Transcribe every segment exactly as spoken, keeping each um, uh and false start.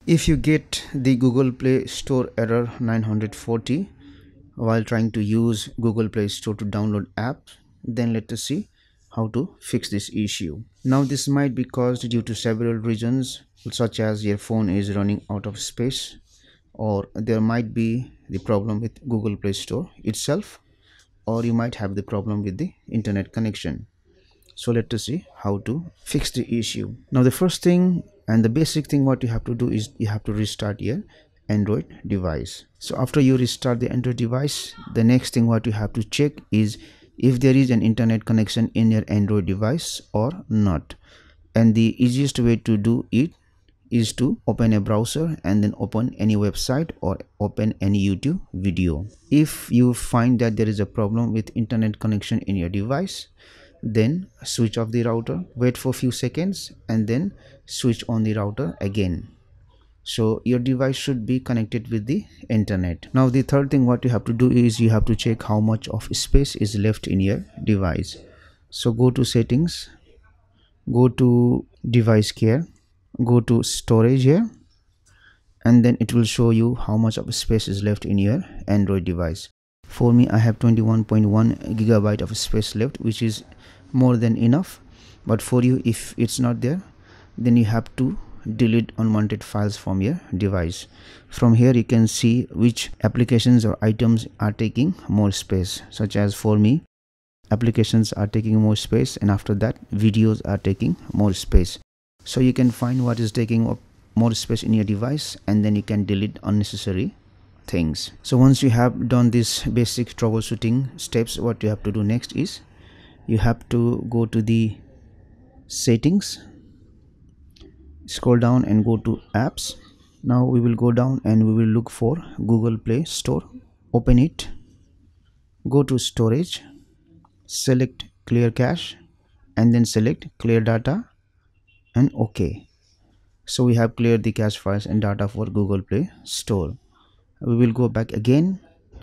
If you get the Google Play Store error nine hundred forty while trying to use Google Play Store to download apps, then let us see how to fix this issue. Now this might be caused due to several reasons, such as your phone is running out of space, or there might be the problem with Google Play Store itself, or you might have the problem with the internet connection. So let us see how to fix the issue. Now the first thing and the basic thing what you have to do is you have to restart your Android device. So after you restart the Android device, the next thing what you have to check is if there is an internet connection in your Android device or not. And the easiest way to do it is to open a browser and then open any website or open any YouTube video. If you find that there is a problem with internet connection in your device, then switch off the router, wait for a few seconds, and then switch on the router again. So your device should be connected with the internet. Now the third thing what you have to do is you have to check how much of space is left in your device. So go to settings, go to device care, go to storage here, and then it will show you how much of space is left in your Android device. For me, I have twenty-one point one gigabyte of space left, which is more than enough. But for you, if it's not there, then you have to delete unwanted files from your device. From here you can see which applications or items are taking more space, such as for me, applications are taking more space, and after that videos are taking more space. So you can find what is taking more space in your device, and then you can delete unnecessary things. So once you have done this basic troubleshooting steps, what you have to do next is you have to go to the settings, scroll down and go to apps. Now we will go down and we will look for Google Play Store. Open it, go to storage, select clear cache, and then select clear data and OK. So we have cleared the cache files and data for Google Play Store. We will go back again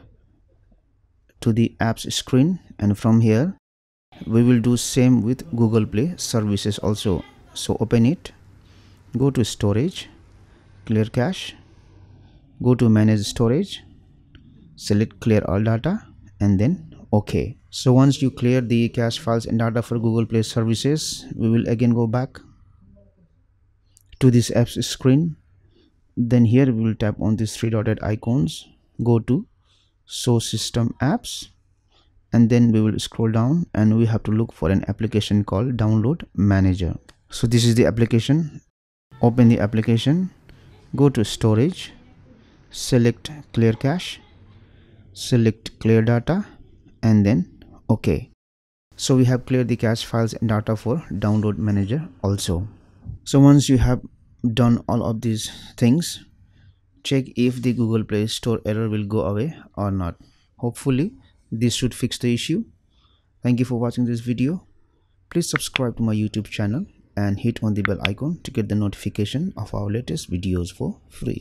to the apps screen, and from here we will do same with Google Play services also. So open it, go to storage, clear cache, go to manage storage, select clear all data, and then OK. So once you clear the cache files and data for Google Play services, we will again go back to this apps screen. Then here we will tap on these three dotted icons, go to show system apps, and then we will scroll down and we have to look for an application called Download Manager. So this is the application. Open the application, go to storage, select clear cache, select clear data, and then OK. So we have cleared the cache files and data for Download Manager also. So once you have done all of these things, check if the Google Play Store error will go away or not. Hopefully this should fix the issue. Thank you for watching this video. Please subscribe to my YouTube channel and hit on the bell icon to get the notification of our latest videos for free.